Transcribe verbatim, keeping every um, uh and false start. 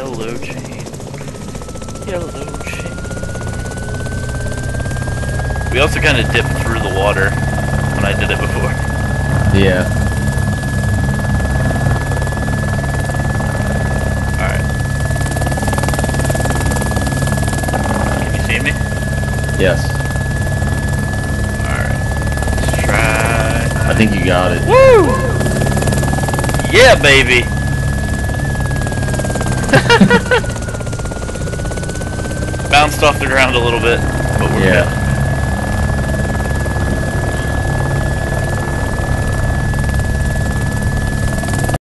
Yellow chain. Yellow chain. We also kind of dipped through the water when I did it before. Yeah. Alright. Can you see me? Yes. Alright. Let's try. I think you got it. Woo! Yeah, baby! Bounced off the ground a little bit, but we're Yeah. good.